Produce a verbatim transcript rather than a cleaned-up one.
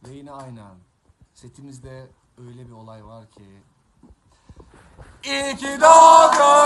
Ve yine aynı an. Setimizde öyle bir olay var ki. İyi ki doğdun.